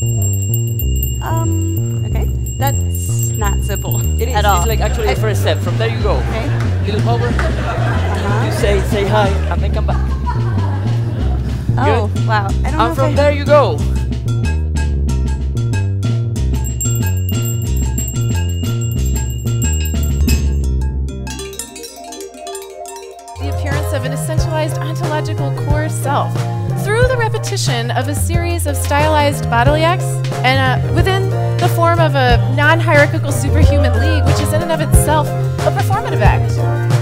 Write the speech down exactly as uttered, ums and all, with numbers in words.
Um, okay. That's not simple It is. at all. It's like actually the first step. From there you go. Okay. Little hover. Uh-huh. You say say hi and then come back. Oh, Good. wow. I don't know And if from I- there you go. The appearance of an essentialized ontological core self through the repetition of a series of stylized bodily acts and uh, within the form of a non-hierarchical superhuman league, which is in and of itself a performative act.